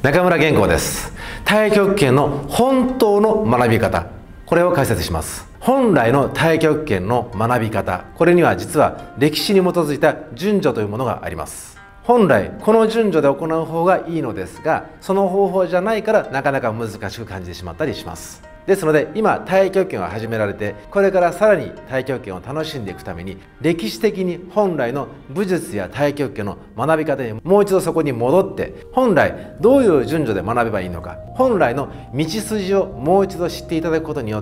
中村元光です。太極拳の本当の学び方、これを解説します。本来の太極拳の学び方、これには実は歴史に基づいた順序というものがあります。本来この順序で行う方がいいのですが、その方法じゃないからなかなか難しく感じてしまったりします。ですので今太極拳を始められて、これからさらに太極拳を楽しんでいくために、歴史的に本来の武術や太極拳の学び方にもう一度そこに戻って、本来どういう順序で学べばいいのか、本来の道筋をもう一度知っていただくことによって、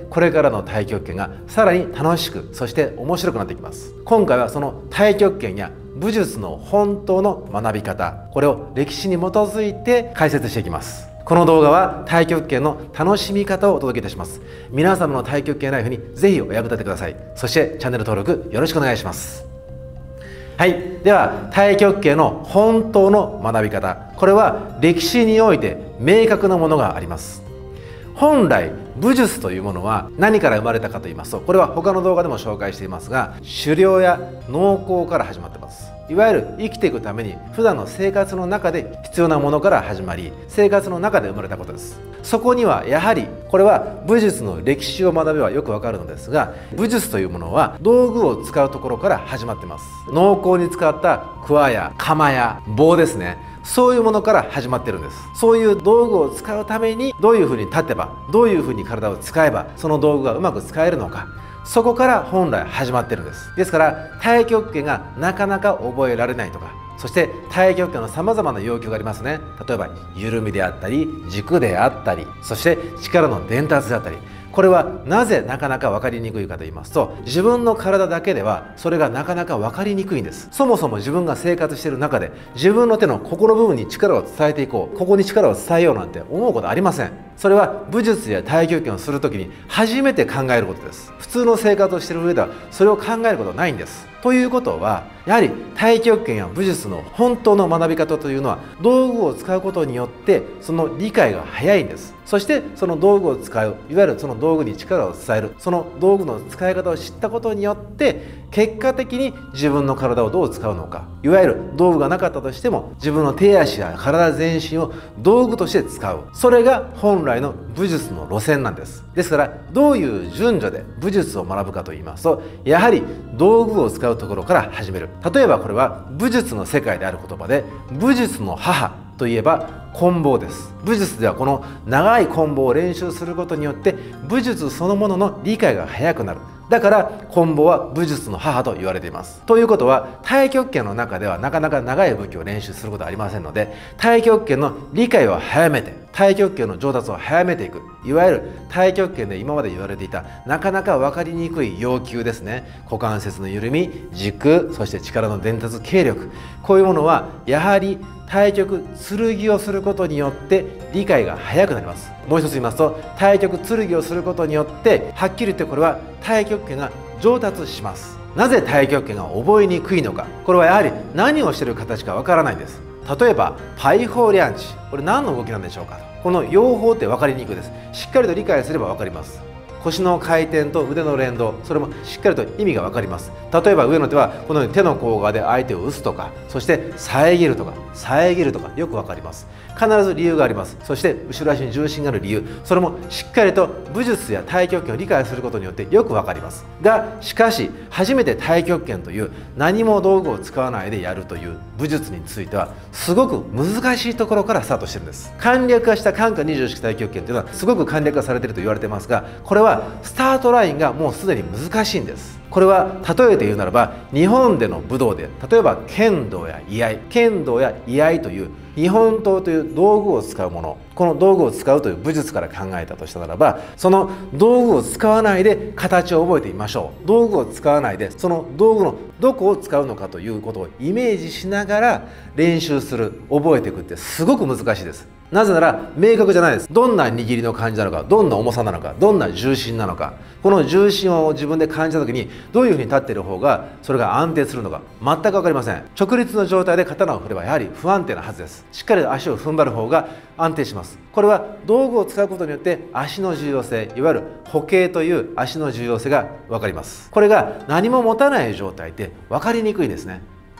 これからの太極拳がさらに楽しく、そして面白くなってきます。今回はその太極拳や武術の本当の学び方、これを歴史に基づいて解説していきます。この動画は太極拳の楽しみ方をお届けいたします。皆様の太極拳ライフにぜひお役立てください。そしてチャンネル登録よろしくお願いします。はい、では太極拳の本当の学び方、これは歴史において明確なものがあります。本来武術というものは何から生まれたかと言いますと、これは他の動画でも紹介していますが、狩猟や農耕から始まっています。いわゆる生きていくために普段の生活の中で必要なものから始まり、生活の中で生まれたことです。そこにはやはりこれは武術の歴史を学べばよくわかるのですが、武術というものは道具を使うところから始まっています。農耕に使った桑や鎌や棒ですね、そういうものから始まってるんです。そういう道具を使うためにどういうふうに立てば、どういうふうに体を使えばその道具がうまく使えるのか、そこから本来始まってるんです。ですから太極拳がなかなか覚えられないとか、そして太極拳のさまざまな要求がありますね。例えば緩みであったり軸であったり、そして力の伝達であったり、これはなぜなかなか分かりにくいかと言いますと、自分の体だけではそれがなかなか分かりにくいんです。そもそも自分が生活している中で自分の手のここの部分に力を伝えていこう、ここに力を伝えようなんて思うことありません。それは武術や太極拳をする時に初めて考えることです。普通の生活をしている上ではそれを考えることはないんです。ということは、やはり太極拳や武術の本当の学び方というのは、道具を使うことによってその理解が早いんです。そしてその道具を使う、いわゆるその道具に力を伝える、その道具の使い方を知ったことによって結果的に自分の体をどう使うのか、いわゆる道具がなかったとしても自分の手足や体全身を道具として使う、それが本来の武術の路線なんです。ですからどういう順序で武術を学ぶかと言いますと、やはり道具を使うところから始める。例えばこれは武術の世界である言葉で、武術の母といえば棍棒です。武術ではこの長い棍棒を練習することによって武術そのものの理解が早くなる。だから棍棒は武術の母と言われています。ということは太極拳の中ではなかなか長い武器を練習することはありませんので、太極拳の理解を早めて太極拳の上達を早めていく、いわゆる太極拳で今まで言われていたなかなか分かりにくい要求ですね。股関節の緩み、軸、そして力の伝達軽力、こういうものはやはり太極剣をすることによって理解が早くなります。もう一つ言いますと、太極剣をすることによってはっきり言ってこれは太極拳が上達します。なぜ太極拳が覚えにくいのか、これはやはり何をしている形かわからないんです。例えばパイホーリャンチ、これ何の動きなんでしょうか。この用法って分かりにくいです。しっかりと理解すれば分かります。腰の回転と腕の連動、それもしっかりと意味が分かります。例えば上の手はこのように手の甲側で相手を打つとか、そして遮るとか遮るとかよく分かります。必ず理由があります。そして後ろ足に重心がある理由、それもしっかりと武術や太極拳を理解することによってよく分かりますが、しかし初めて太極拳という何も道具を使わないでやるという武術についてはすごく難しいところからスタートしてるんです。簡略化した漢化二十式太極拳というのはすごく簡略化されていると言われてますが、これはスタートラインがもうすでに難しいんです。これは例えて言うならば、日本での武道で例えば剣道や居合という日本刀という道具を使うもの、この道具を使うという武術から考えたとしたならば、その道具を使わないで形を覚えてみましょう。道具を使わないでその道具のどこを使うのかということをイメージしながら練習する、覚えていくってすごく難しいです。なぜなら明確じゃないです。どんな握りの感じなのか、どんな重さなのか、どんな重心なのか、この重心を自分で感じた時にどういうふうに立っている方がそれが安定するのか全く分かりません。直立の状態で刀を振ればやはり不安定なはずです。しっかりと足を踏ん張る方が安定します。これは道具を使うことによって足の重要性、いわゆる歩型という足の重要性が分かります。これが何も持たない状態って分かりにくいんですね。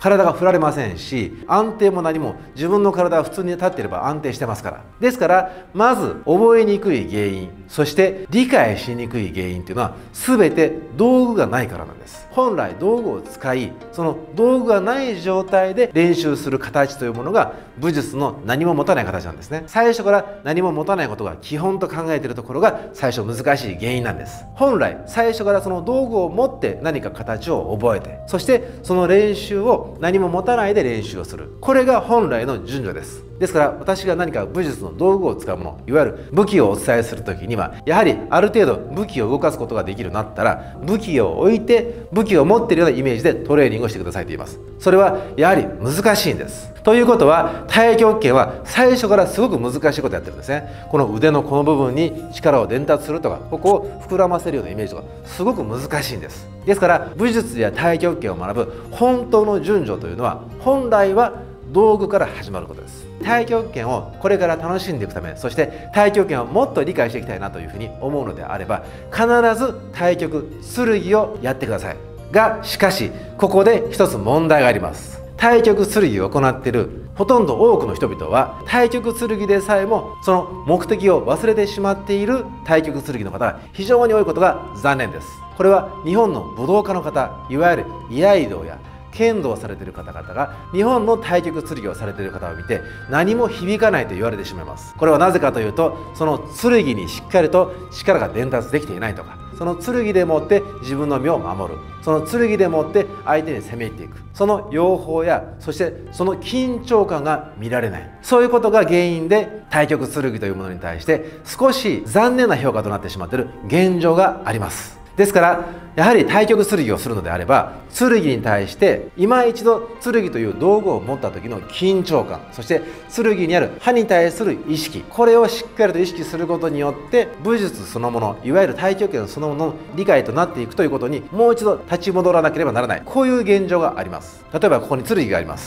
体が振られませんし、安定も何も、自分の体が普通に立っていれば安定してますから。ですからまず覚えにくい原因、そして理解しにくい原因というのは全て道具がないからなんです。本来道具を使い、その道具がない状態で練習する形というものが武術の何も持たない形なんですね。最初から何も持たないことが基本と考えているところが最初難しい原因なんです。本来最初からその道具を持って何か形を覚えて、そしてその練習を何も持たないで練習をする、これが本来の順序です。ですから私が何か武術の道具を使うもの、いわゆる武器をお伝えする時には、やはりある程度武器を動かすことができるようになったら、武器を置いて武器を持っているようなイメージでトレーニングをしてくださいと言います。それはやはり難しいんです。ということは太極拳は最初からすごく難しいことをやってるんですね。この腕のこの部分に力を伝達するとか、ここを膨らませるようなイメージとかすごく難しいんです。ですから武術や太極拳を学ぶ本当の順序というのは、本来は道具から始まることです。太極拳をこれから楽しんでいくため、そして太極拳をもっと理解していきたいなというふうに思うのであれば、必ず太極剣をやってください。がしかしここで一つ問題があります。太極剣を行っているほとんど多くの人々は、太極剣でさえもその目的を忘れてしまっている太極剣の方が非常に多いことが残念です。これは日本の武道家の方、いわゆる居合道や剣道をされている方々が日本の太極剣をされている方を見て何も響かないと言われてしまいます。これはなぜかというと、その剣にしっかりと力が伝達できていないとか、その剣でもって自分の身を守る、その剣でもって相手に攻め入っていく、その用法やそしてその緊張感が見られない、そういうことが原因で太極剣というものに対して少し残念な評価となってしまっている現状があります。ですからやはり太極剣をするのであれば、剣に対して今一度剣という道具を持った時の緊張感、そして剣にある刃に対する意識、これをしっかりと意識することによって武術そのもの、いわゆる太極拳そのものの理解となっていくということにもう一度立ち戻らなければならない、こういう現状があります。例えばここに剣があります。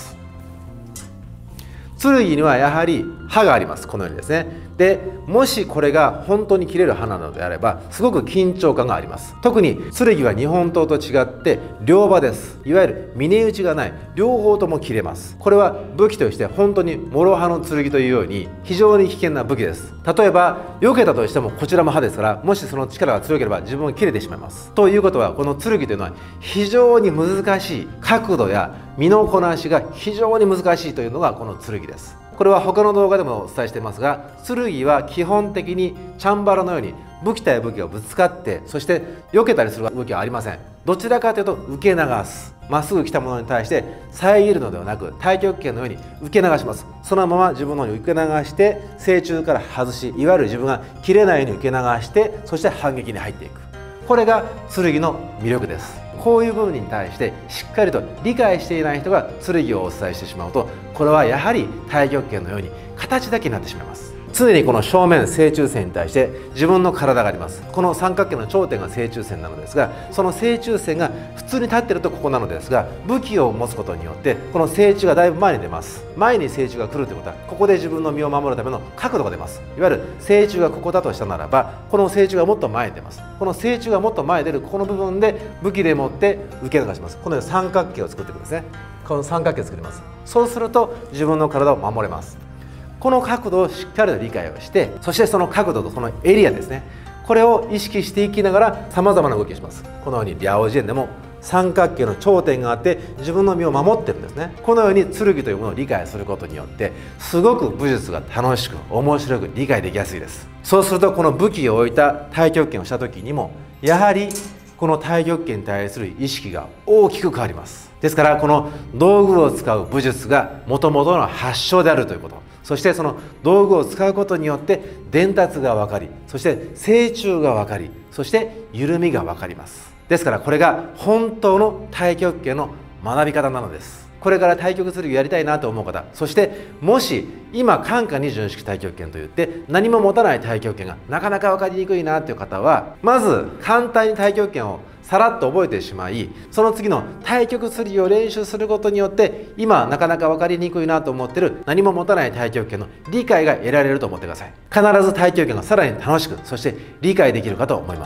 剣にはやはり刃があります。このようにですね。でもしこれが本当に切れる刃なのであればすごく緊張感があります。特に剣は日本刀と違って両刃です。いわゆる峰打ちがない、両方とも切れます。これは武器として本当に諸刃の剣というように非常に危険な武器です。例えば避けたとしてもこちらも刃ですから、もしその力が強ければ自分が切れてしまいます。ということはこの剣というのは非常に難しい、角度や身のこなしが非常に難しいというのがこの剣です。これは他の動画でもお伝えしていますが、剣は基本的にチャンバラのように武器対武器がぶつかって、そして避けたりする動きはありません。どちらかというと受け流す、まっすぐ来たものに対して遮るのではなく、太極拳のように受け流します。そのまま自分のように受け流して正中から外し、いわゆる自分が切れないように受け流して、そして反撃に入っていく、これが剣の魅力です。こういう部分に対してしっかりと理解していない人が剣をお伝えしてしまうと、これはやはり太極拳のように形だけになってしまいます。常にこの正面正中線に対して自分の体があります。この三角形の頂点が正中線なのですが、その正中線が普通に立っているとここなのですが、武器を持つことによってこの正中がだいぶ前に出ます。前に正中が来るということは、ここで自分の身を守るための角度が出ます。いわゆる正中がここだとしたならば、この正中がもっと前に出ます。この正中がもっと前に出るこの部分で武器でもって受け流します。このように三角形を作っていくんですね。この三角形を作ります。そうすると自分の体を守れます。この角度をしっかりと理解をして、そしてその角度とそのエリアですね、これを意識していきながらさまざまな動きをします。このように両ジェンでも三角形の頂点があって自分の身を守ってるんですね。このように剣というものを理解することによってすごく武術が楽しく面白く理解できやすいです。そうするとこの武器を置いた太極拳をした時にもやはりこの太極拳に対する意識が大きく変わります。ですからこの道具を使う武術がもともとの発祥であるということ、そしてその道具を使うことによって伝達が分かり、そして正中が分かり、そして緩みが分かります。ですからこれが本当の太極拳の学び方なのです。これから太極剣をやりたいなと思う方、そしてもし今寒夏二十式太極拳といって何も持たない太極拳がなかなか分かりにくいなという方は、まず簡単に太極拳をさらっと覚えてしまい、その次の太極剣を練習することによって今なかなか分かりにくいなと思っている何も持たない太極拳の理解が得られると思ってください。必ず太極拳がさらに楽しく、そして理解できるかと思います。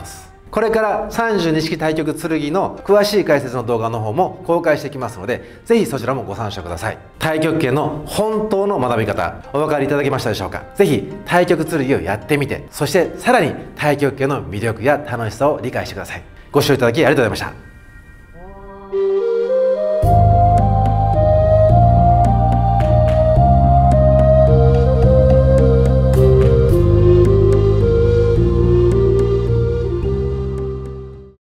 これから32式太極剣の詳しい解説の動画の方も公開していきますので、ぜひそちらもご参照ください。太極拳の本当の学び方、お分かりいただけましたでしょうか。ぜひ太極剣をやってみて、そしてさらに太極拳の魅力や楽しさを理解してください。ご視聴いただきありがとうございました。